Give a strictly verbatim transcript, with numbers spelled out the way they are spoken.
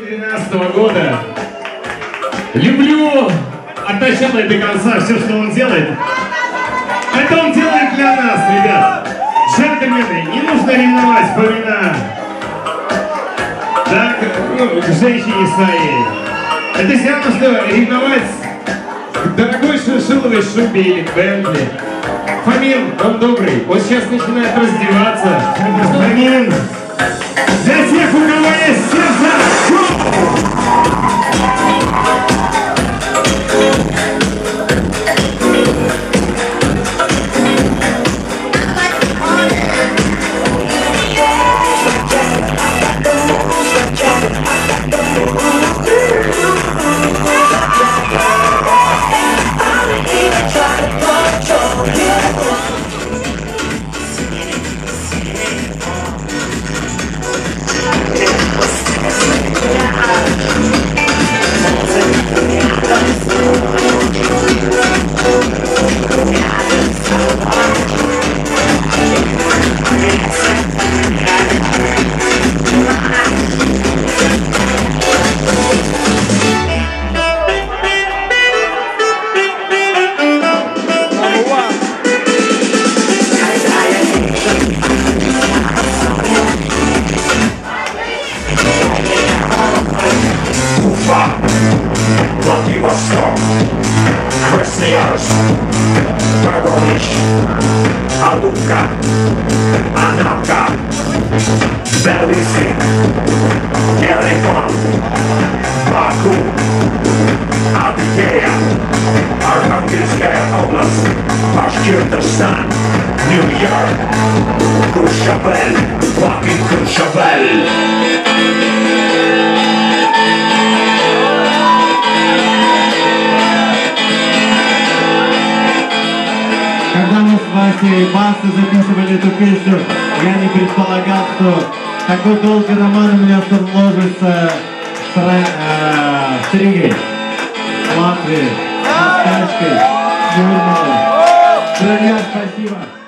две тысячи двенадцатого года. Люблю от начала и до конца все, что он делает. Это он делает для нас, ребят. Джентльмены, не нужно ревновать Фомина. Так, ну, к женщине своей. Это все равно, что ревновать к дорогой шиншилловой шубе или к Бентли. Фомин, он добрый, он сейчас начинает раздеваться. Фомин, для тех, у кого есть сердце, Красноярск, Воронеж, Алупка, Анапка, Белысик, Ереван, Баку, Адыгея, Архангельская область, Башкортостан, Нью-Йорк, Куршавель, fucking Куршавель. Когда мы с Васей Бастой записывали эту песню, я не предполагал, что такой долгий роман у меня сложится с, э, с Ригой, Латвией, с Тачкой, с Юрмалой. Друзья, спасибо.